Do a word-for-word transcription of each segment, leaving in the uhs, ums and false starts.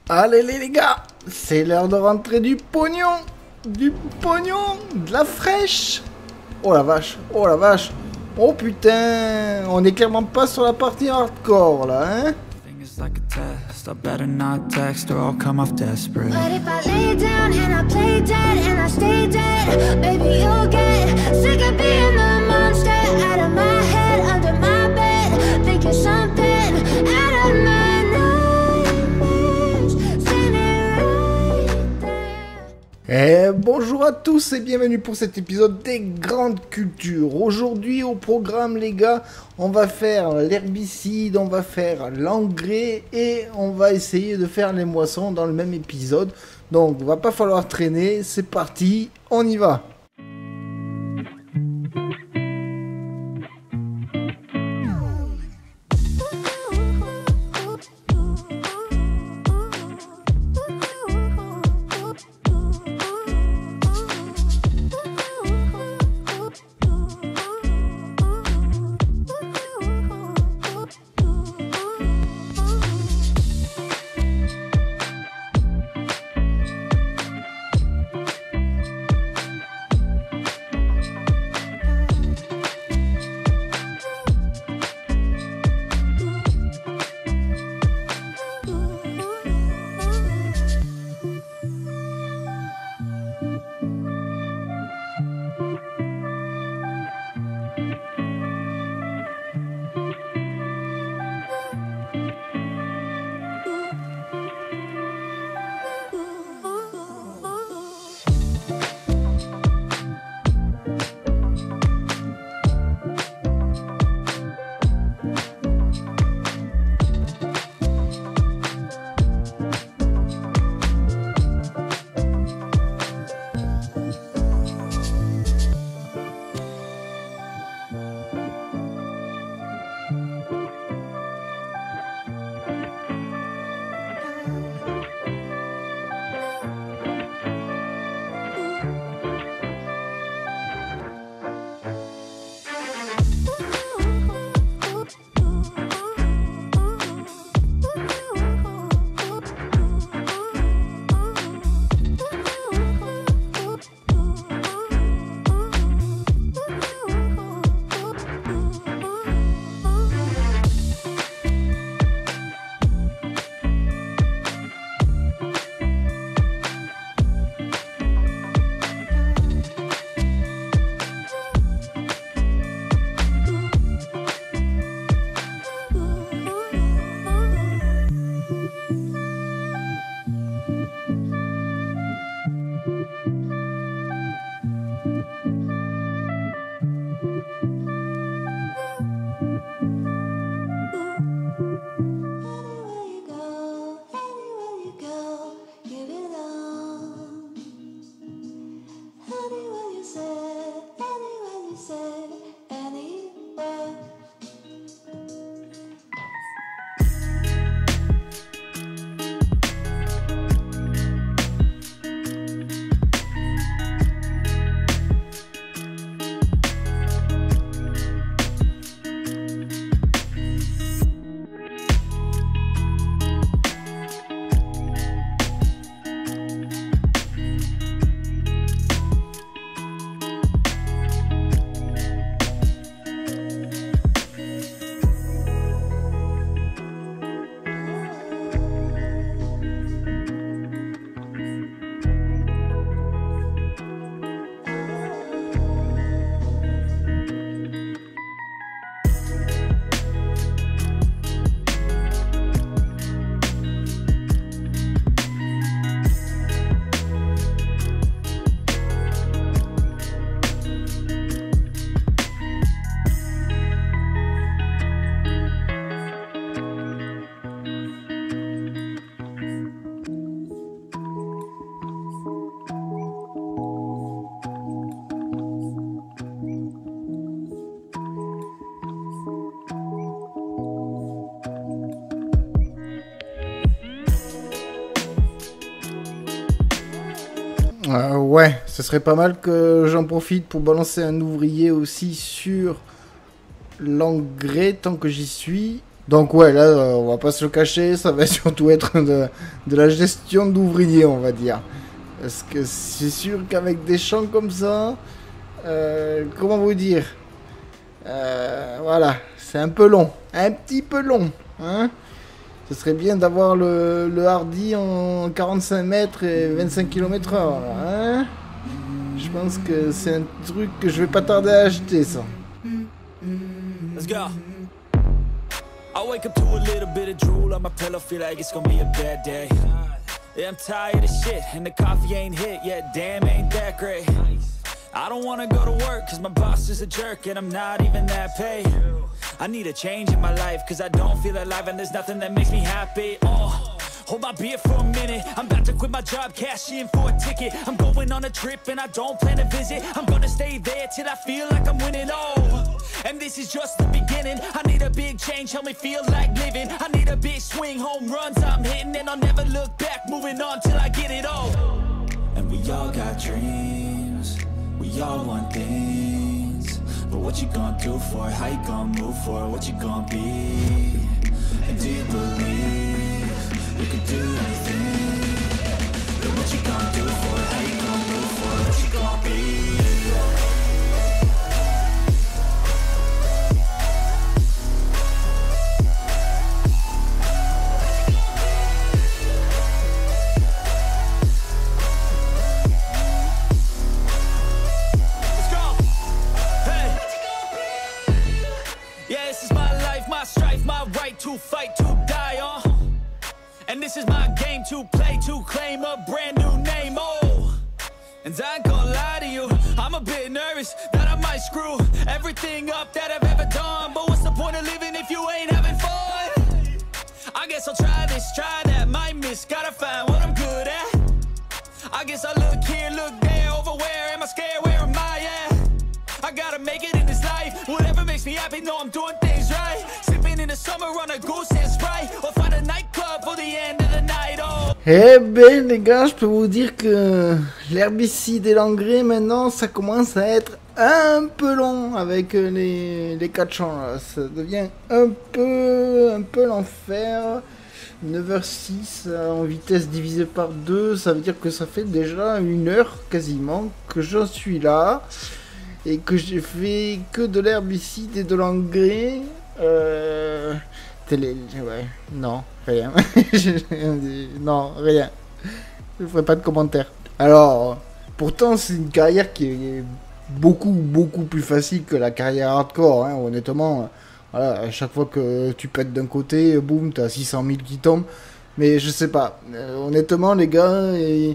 Allez les gars, c'est l'heure de rentrer du pognon, du pognon, de la fraîche. Oh la vache, oh la vache, oh putain, on est clairement pas sur la partie hardcore là, hein. Like a test, I better not text or I'll come off desperate. But if I lay down and I play dead and I stay dead, baby you'll get sick of being the monster out of my head, under my bed, thinking something out of my nightmares, standing right there. Et bonjour à tous et bienvenue pour cet épisode des Grandes Cultures. Aujourd'hui au programme les gars, on va faire l'herbicide, on va faire l'engrais et on va essayer de faire les moissons dans le même épisode. Donc va pas falloir traîner, c'est parti, on y va. Euh, ouais, ce serait pas mal que j'en profite pour balancer un ouvrier aussi sur l'engrais tant que j'y suis. Donc ouais, là, euh, on va pas se le cacher, ça va surtout être de, de la gestion d'ouvriers, on va dire. Parce que c'est sûr qu'avec des champs comme ça, euh, comment vous dire, euh, voilà, c'est un peu long, un petit peu long, hein. Ce serait bien d'avoir le, le hardy en quarante-cinq mètres et vingt-cinq kilomètres heure, hein. Je pense que c'est un truc que je vais pas tarder à acheter, ça. Let's go. I wake up to a little bit of drool on my pillow, feel like it's gonna be a bad day. Yeah, I'm tired of shit, and the coffee ain't hit yet, damn, ain't that great. I don't wanna go to work, cause my boss is a jerk, and I'm not even that paid. I need a change in my life, cause I don't feel alive, and there's nothing that makes me happy. Oh, hold my beer for a minute, I'm about to quit my job, cash in for a ticket. I'm going on a trip, and I don't plan to visit. I'm gonna stay there till I feel like I'm winning, oh. And this is just the beginning. I need a big change, help me feel like living. I need a big swing, home runs I'm hitting, and I'll never look back, moving on till I get it all. And we all got dreams, we all want things, but what you gonna do for it? How you gonna move for it? What you gonna be? And do you believe you can do anything? But what you gonna do for it? How you gonna move for it? What you gonna be? To fight, to die on, uh. And this is my game to play, to claim a brand new name, oh. And I ain't gonna lie to you, I'm a bit nervous that I might screw everything up that I've ever done. But what's the point of living if you ain't having fun? I guess I'll try this, try that, might miss, gotta find what I'm good at. I guess I look here, look there, over where am I scared, where am I at? I gotta make it in this life, whatever makes me happy, know I'm doing things right. In the summer on a goose and Sprite, or find a nightclub for the end of the night, oh. Eh ben les gars, je peux vous dire que l'herbicide et l'engrais maintenant ça commence à être un peu long avec les, les quatre champs là. Ça devient un peu, un peu l'enfer. neuf heures six en vitesse divisée par deux, ça veut dire que ça fait déjà une heure quasiment que je suis là et que j'ai fait que de l'herbicide et de l'engrais. Euh... Télé... Ouais, non, rien. non, rien. Je ferai pas de commentaires. Alors, pourtant, c'est une carrière qui est beaucoup, beaucoup plus facile que la carrière hardcore, hein, honnêtement. Voilà, à chaque fois que tu pètes d'un côté, boum, t'as six cent mille qui tombent. Mais je sais pas. Euh, honnêtement, les gars,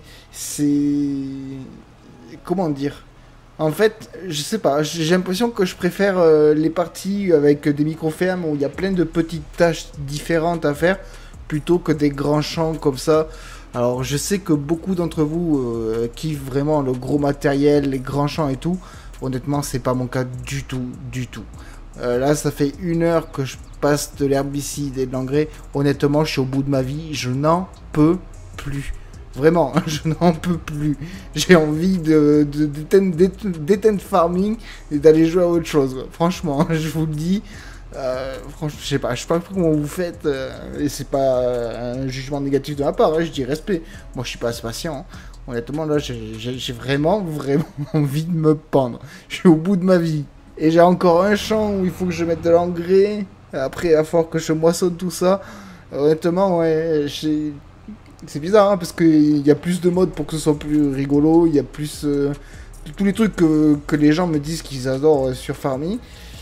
c'est... Comment dire ? En fait, je sais pas, j'ai l'impression que je préfère euh, les parties avec des micro-fermes où il y a plein de petites tâches différentes à faire plutôt que des grands champs comme ça. Alors, je sais que beaucoup d'entre vous euh, kiffent vraiment le gros matériel, les grands champs et tout. Honnêtement, c'est pas mon cas du tout, du tout. Euh, là, ça fait une heure que je passe de l'herbicide et de l'engrais. Honnêtement, je suis au bout de ma vie, je n'en peux plus. Vraiment, je n'en peux plus. J'ai envie de, de, de, d'éteindre farming et d'aller jouer à autre chose. Franchement, je vous le dis. Euh, franchement, je sais pas, je sais pas comment vous faites. Euh, et c'est pas un jugement négatif de ma part. Hein, je dis respect. Moi, je suis pas assez patient. Hein. Honnêtement, là, j'ai, j'ai, j'ai vraiment, vraiment envie de me pendre. Je suis au bout de ma vie. Et j'ai encore un champ où il faut que je mette de l'engrais. Après, il va falloir que je moissonne tout ça. Honnêtement, ouais, j'ai... C'est bizarre, hein, parce qu'il y a plus de modes pour que ce soit plus rigolo, il y a plus... Euh, tous les trucs que, que les gens me disent qu'ils adorent sur Farming.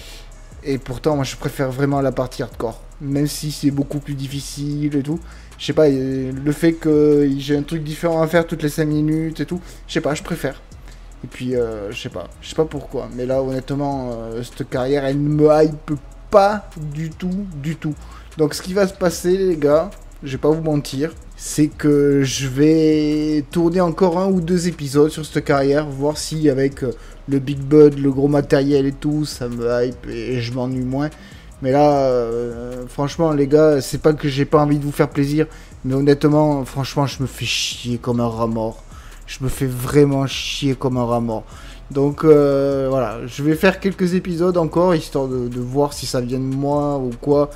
Et pourtant, moi, je préfère vraiment la partie hardcore. Même si c'est beaucoup plus difficile et tout. Je sais pas, le fait que j'ai un truc différent à faire toutes les cinq minutes et tout. Je sais pas, je préfère. Et puis, euh, je sais pas, je sais pas pourquoi. Mais là, honnêtement, euh, cette carrière, elle ne me hype pas du tout, du tout. Donc, ce qui va se passer, les gars... Je vais pas vous mentir, c'est que je vais tourner encore un ou deux épisodes sur cette carrière, voir si avec le Big Bud, le gros matériel et tout, ça me hype et je m'ennuie moins. Mais là, euh, franchement les gars, c'est pas que j'ai pas envie de vous faire plaisir, mais honnêtement, franchement, je me fais chier comme un rat mort. Je me fais vraiment chier comme un rat mort. Donc euh, voilà, je vais faire quelques épisodes encore, histoire de, de voir si ça vient de moi ou quoi.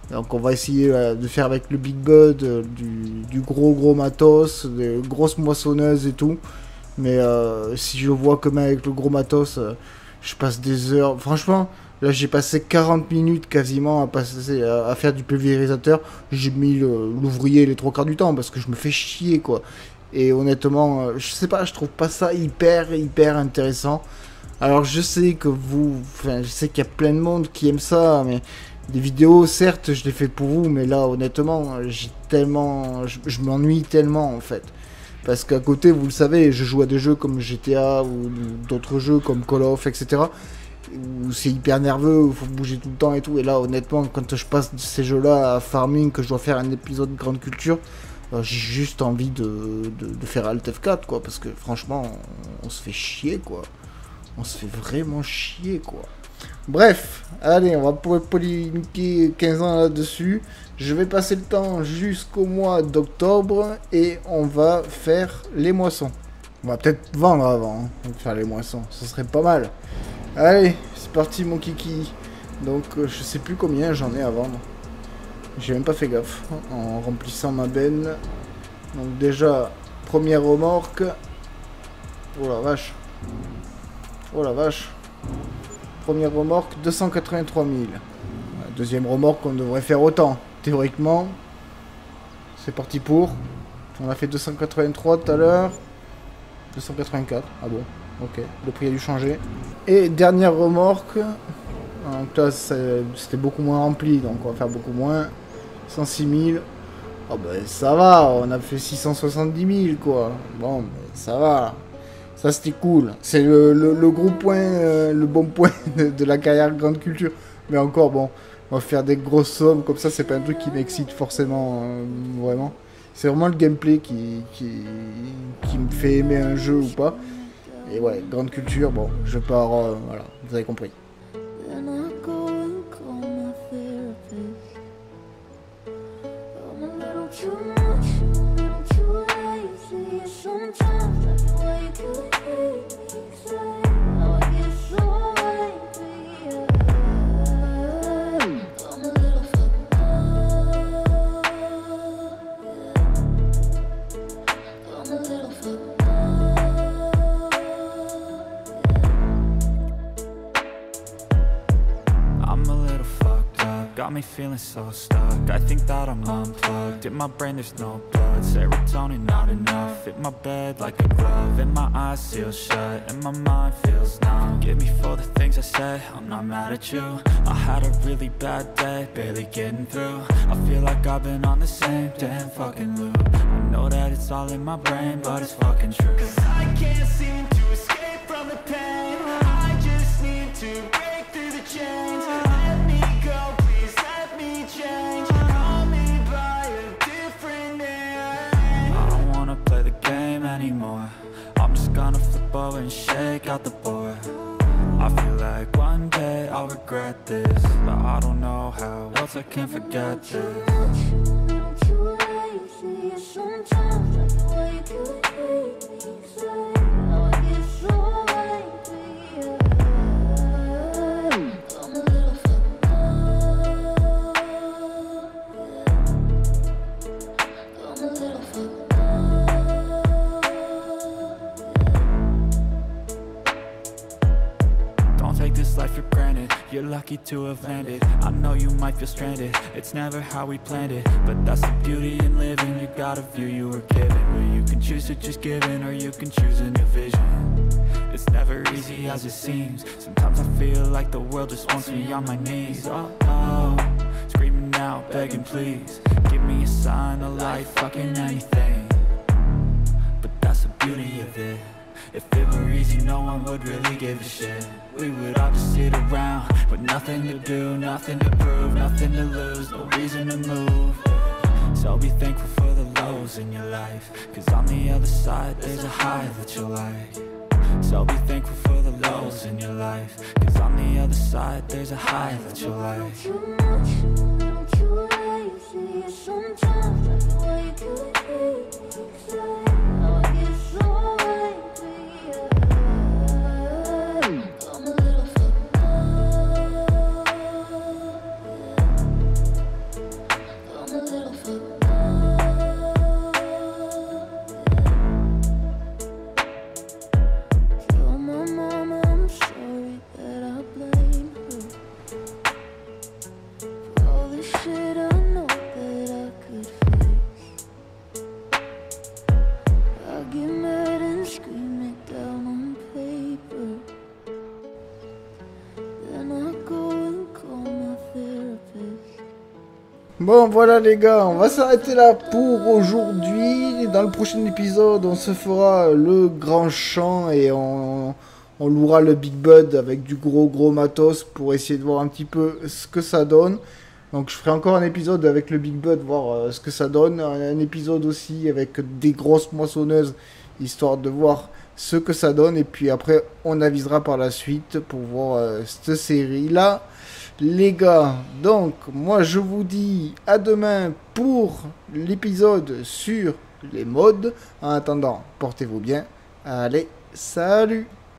Donc on va essayer euh, de faire avec le Big Bud euh, du, du gros gros matos, des grosses moissonneuses et tout. Mais euh, si je vois que même avec le gros matos, euh, je passe des heures. Franchement, là j'ai passé quarante minutes quasiment à, passer, à, à faire du pulvérisateur. J'ai mis le- l'ouvrier les trois quarts du temps parce que je me fais chier quoi. Et honnêtement, euh, je sais pas, je trouve pas ça hyper hyper intéressant. Alors je sais que vous, enfin je sais qu'il y a plein de monde qui aime ça, mais des vidéos, certes, je les fais pour vous, mais là honnêtement, j'ai tellement, je, je m'ennuie tellement en fait. Parce qu'à côté, vous le savez, je joue à des jeux comme G T A ou d'autres jeux comme Call of, et cetera. Où c'est hyper nerveux, où il faut bouger tout le temps et tout. Et là, honnêtement, quand je passe de ces jeux-là à Farming, que je dois faire un épisode de Grande Culture, euh, j'ai juste envie de, de, de faire Alt F quatre, quoi. Parce que franchement, on, on se fait chier, quoi. On se fait vraiment chier, quoi. Bref, allez, on va pas polémiquer quinze ans là-dessus. Je vais passer le temps jusqu'au mois d'octobre et on va faire les moissons. On va peut-être vendre avant, hein, faire les moissons, ce serait pas mal. Allez, c'est parti mon kiki. Donc euh, je sais plus combien j'en ai à vendre. J'ai même pas fait gaffe hein, en remplissant ma benne. Donc déjà, première remorque. Oh la vache. Oh la vache. Première remorque, deux cent quatre-vingt-trois mille. Deuxième remorque, on devrait faire autant. Théoriquement, c'est parti pour. On a fait deux cent quatre-vingt-trois tout à l'heure. deux cent quatre-vingt-quatre. Ah bon, ok. Le prix a dû changer. Et dernière remorque. Donc là, c'était beaucoup moins rempli. Donc on va faire beaucoup moins. cent six mille. Oh ben ça va, on a fait six cent soixante-dix mille quoi. Bon, ben, ça va. Ça c'était cool. C'est le, le, le gros point, euh, le bon point de, de la carrière Grande Culture. Mais encore bon, on va faire des grosses sommes comme ça, c'est pas un truc qui m'excite forcément, euh, vraiment. C'est vraiment le gameplay qui, qui, qui me fait aimer un jeu ou pas. Et ouais, Grande Culture, bon, je pars, euh, voilà, vous avez compris. Then I go and call my therapist. I'm a little too much, a little too lazy. Sometimes I feel like you hate me, say how I get so angry. I'm a little fucked up. I'm a little fucked up. I'm a little fucked up, got me feeling so stuck. I think that I'm unplugged, in my brain there's no blood. Serotonin not enough, fit my bed like a glove. And my eyes seal shut, and my mind feels numb. Forgive me for the things I said, I'm not mad at you. I had a really bad day, barely getting through. I feel like I've been on the same damn fucking loop. I know that it's all in my brain, but it's fucking true. Cause I can't seem to escape from the pain. I just need to break through the chains. Let me go, please let me change. Call me by a different name. I don't wanna play the game anymore. I'm just gonna flip over and shake out the board. I feel like one day I'll regret this, but I don't know how else I can forget this. Sometimes I feel like you hate me, say how I get so angry. I'm a little fucked up. I'm a little fucked up. Don't take this life for granted, you're lucky to have landed. I know you might feel stranded, it's never how we planned it. But that's the beauty in living, you got a view you were given. Where you can choose to just give in, or you can choose a new vision. It's never easy as it seems. Sometimes I feel like the world just wants me on my knees. Oh, oh, screaming out, begging please. Give me a sign, a light, fucking anything. But that's the beauty of it. If it were easy, no one would really give a shit. We would all just sit around with nothing to do, nothing to prove, nothing to lose, no reason to move. So be thankful for the lows in your life, cause on the other side there's a high that you'll like. So be thankful for the lows in your life, cause on the other side there's a high that you'll like. Too much, a little too lazy. Sometimes I feel like you hate me, say how I get so angry. I'm a little fucked up. Bon, voilà les gars, on va s'arrêter là pour aujourd'hui. Dans le prochain épisode, on se fera le grand champ et on, on louera le Big Bud avec du gros gros matos pour essayer de voir un petit peu ce que ça donne. Donc je ferai encore un épisode avec le Big Bud, voir euh, ce que ça donne. Un, un épisode aussi avec des grosses moissonneuses, histoire de voir ce que ça donne. Et puis après, on avisera par la suite pour voir euh, cette série-là. Les gars, donc moi je vous dis à demain pour l'épisode sur les mods. En attendant, portez-vous bien. Allez, salut!